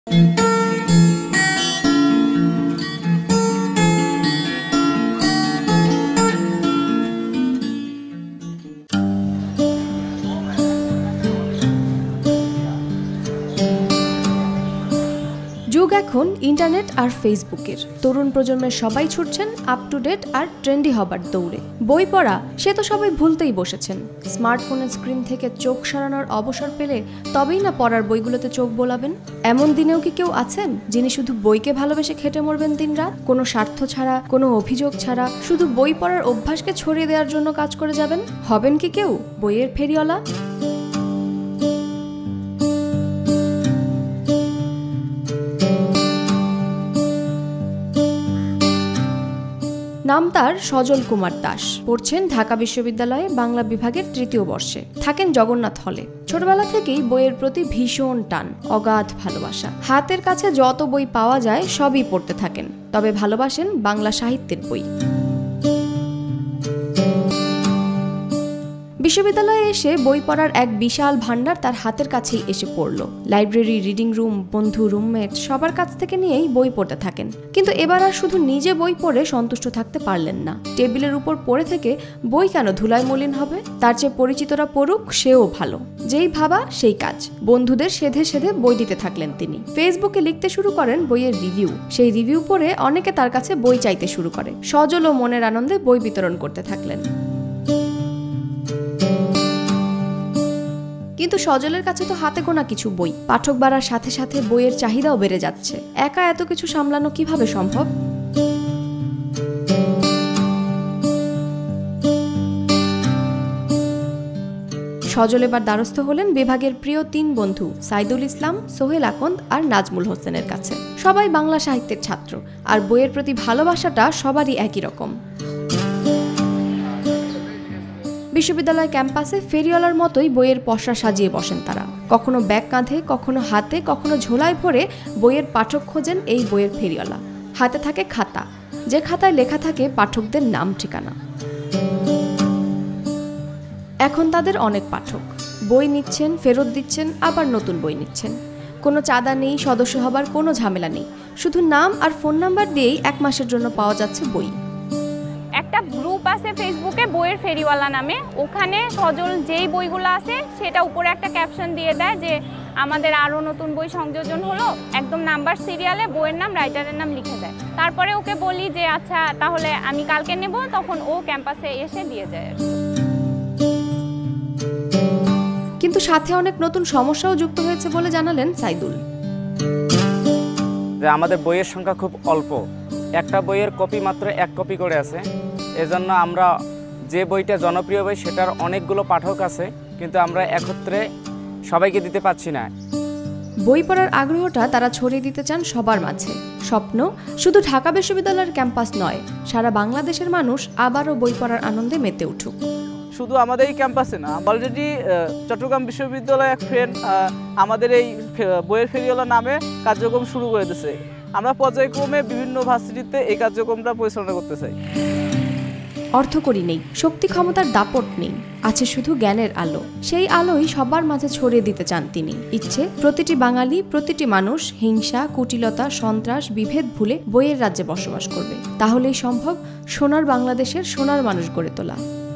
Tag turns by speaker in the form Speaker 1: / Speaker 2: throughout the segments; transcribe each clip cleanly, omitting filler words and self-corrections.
Speaker 1: যুগ এখন ইন্টারনেট আর ফেসবুকের। তরুণ প্রজন্মের সবাই ছুটছেন আপ টু ডেট আর ট্রেন্ডি হবার দৌড়ে। বই পড়া সে তো সবাই ভুলতেই বসেছেন। স্মার্টফোনের স্ক্রিন থেকে চোখ সরানোর অবসর পেলে তবেই না পড়ার বইগুলোতে চোখ বোলাবেন। এমন দিনেও কি কেউ আছেন যিনি শুধু বইকে ভালোবেসে খেটে মরবেন দিনরাত, কোনো স্বার্থ ছাড়া, কোনো অভিযোগ ছাড়া, শুধু বই পড়ার অভ্যাসকে ছড়িয়ে দেওয়ার জন্য কাজ করে যাবেন? হবেন কি কেউ বইয়ের ফেরিওয়ালা? নাম তার সজল কুমার দাস। পড়ছেন ঢাকা বিশ্ববিদ্যালয়ে বাংলা বিভাগের ৩য় বর্ষে। থাকেন জগন্নাথ হলে। ছোটবেলা থেকেই বইয়ের প্রতি ভীষণ টান, অগাধ ভালোবাসা। হাতের কাছে যত বই পাওয়া যায় সবই পড়তে থাকেন। তবে ভালোবাসেন বাংলা সাহিত্যের বই। বিশ্ববিদ্যালয়ে এসে বই পড়ার এক বিশাল ভান্ডার তার হাতের কাছেই এসে পড়ল। লাইব্রেরি, রিডিং রুম, বন্ধু, রুমমেট সবার কাছ থেকে নিয়েই বই পড়তে থাকেন। কিন্তু এবার আর শুধু নিজে বই পড়ে সন্তুষ্ট থাকতে পারলেন না। টেবিলের উপর পড়ে থেকে বই কেন ধুলায় মলিন হবে? তার চেয়ে পরিচিতরা পড়ুক, সেও ভালো। যেই ভাবা সেই কাজ। বন্ধুদের সেধে সেধে বই দিতে থাকলেন তিনি। ফেসবুকে লিখতে শুরু করেন বইয়ের রিভিউ। সেই রিভিউ পড়ে অনেকে তার কাছে বই চাইতে শুরু করে। সজল ও মনের আনন্দে বই বিতরণ করতে থাকলেন। কিন্তু সজলের কাছে তো হাতে গোনা কিছু বই। পাঠক বাড়ার সাথে সাথে বইয়ের চাহিদাও বেড়ে যাচ্ছে। একা এত কিছু সামলানো কিভাবে সম্ভব? সজল এবার দ্বারস্থ হলেন বিভাগের প্রিয় ৩ বন্ধু সাইদুল ইসলাম, সোহেল আকন্দ আর নাজমুল হোসেনের কাছে। সবাই বাংলা সাহিত্যের ছাত্র, আর বইয়ের প্রতি ভালোবাসাটা সবারই একই রকম। বিশ্ববিদ্যালয় ক্যাম্পাসে ফেরিওয়ালার মতোই বইয়ের পসরা সাজিয়ে বসেন তারা। কখনো ব্যাগ কাঁধে, কখনো হাতে, কখনো ঝোলায় ভরে বইয়ের পাঠক খোঁজেন এই বইয়ের ফেরিওয়ালা। হাতে থাকে খাতা, যে খাতায় লেখা থাকে পাঠকদের নাম ঠিকানা। এখন তাদের অনেক পাঠক বই নিচ্ছেন, ফেরত দিচ্ছেন, আবার নতুন বই নিচ্ছেন। কোনো চাঁদা নেই, সদস্য হবার কোনো ঝামেলা নেই। শুধু নাম আর ফোন নাম্বার দিয়েই 1 মাসের জন্য পাওয়া যাচ্ছে বই।
Speaker 2: একটা গ্রুপ আছে ফেসবুকে বইয়ের ফেরিওয়ালা নামে। ওখানে সজল যেই বইগুলো আছে সেটা উপরে একটা ক্যাপশন দিয়ে দেয় যে আমাদের আরও নতুন বই সংযোজন হলো। একদম নাম্বার সিরিয়ালে বইয়ের নাম, রাইটারের নাম লিখে দেয়। তারপরে ওকে বলি যে আচ্ছা তাহলে আমি কালকে নেব, তখন ও ক্যাম্পাসে এসে দিয়ে যায়।
Speaker 1: কিন্তু সাথে অনেক নতুন সমস্যাও যুক্ত হয়েছে বলে জানালেন সাইদুল।
Speaker 3: আমাদের বইয়ের সংখ্যা খুব অল্প। একটা বইয়ের কপি মাত্র 1 কপি করে আছে। এজন্য আমরা যে বইটা জনপ্রিয় বই সেটার অনেকগুলো পাঠক আছে, কিন্তু আমরা একত্রে সবাইকে দিতে পারছি না।
Speaker 1: বই পড়ার আগ্রহটা তারা ছড়িয়ে দিতে চান সবার মাঝে। স্বপ্ন শুধু ঢাকা বিশ্ববিদ্যালয়ের ক্যাম্পাস নয়, সারা বাংলাদেশের মানুষ আবারও বই পড়ার আনন্দে মেতে উঠুক।
Speaker 4: শুধু আমাদের এই ক্যাম্পাসে না, অলরেডি চট্টগ্রাম বিশ্ববিদ্যালয় এক ফ্রেন্ড আমাদের এই বইয়ের ফেরিওয়ালা নামে কার্যক্রম শুরু করে দিয়েছে। আমরা পর্যায়ক্রমে বিভিন্ন ভার্সিটিতে এই কার্যক্রমটা পরিচালনা করতে চাই।
Speaker 1: অর্থকড়ি নেই, শক্তি ক্ষমতার দাপট নেই, আছে শুধু জ্ঞানের আলো। সেই আলোই সবার মাঝে ছড়িয়ে দিতে চান তিনি। ইচ্ছে প্রতিটি বাঙালি, প্রতিটি মানুষ হিংসা, কুটিলতা, সন্ত্রাস, বিভেদ ভুলে বইয়ের রাজ্যে বসবাস করবে। তাহলেই সম্ভব সোনার বাংলাদেশের সোনার মানুষ গড়ে তোলা।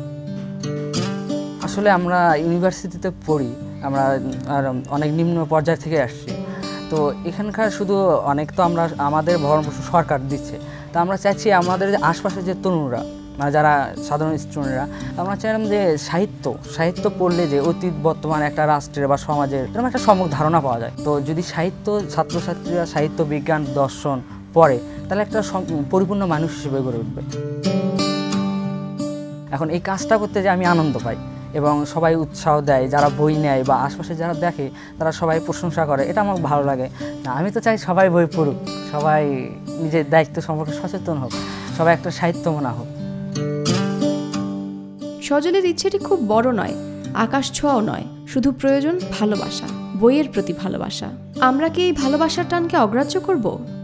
Speaker 5: আসলে আমরা ইউনিভার্সিটিতে পড়ি, আমরা আর অনেক নিম্ন পর্যায় থেকে আসছি। তো এখানকার শুধু অনেক তো আমরা আমাদের ভরণ-পোষণ সরকার দিচ্ছে। তো আমরা চাইছি আমাদের আশপাশে যে তরুণরা, মানে যারা সাধারণ স্টুডেন্টরা, আমরা চাইলাম যে সাহিত্য পড়লে যে অতীত বর্তমান একটা রাষ্ট্রের বা সমাজের এরকম একটা সম্যক ধারণা পাওয়া যায়। তো যদি ছাত্রছাত্রীরা সাহিত্য, বিজ্ঞান, দর্শন পড়ে, তাহলে একটা পরিপূর্ণ মানুষ হিসেবে গড়ে উঠবে। এখন এই কাজটা করতে যে আমি আনন্দ পাই এবং সবাই উৎসাহ দেয়, যারা বই নেয় বা আশপাশে যারা দেখে তারা সবাই প্রশংসা করে, এটা আমার ভালো লাগে। না, আমি তো চাই সবাই বই পড়ুক, সবাই নিজের দায়িত্ব সম্পর্কে সচেতন হোক, সবাই একটা সাহিত্যমনা হোক।
Speaker 1: সজলের ইচ্ছেটি খুব বড় নয়, আকাশ ছোঁয়াও নয়, শুধু প্রয়োজন ভালোবাসা, বইয়ের প্রতি ভালোবাসা। আমরা কি এই ভালোবাসার টানকে অগ্রাহ্য করব?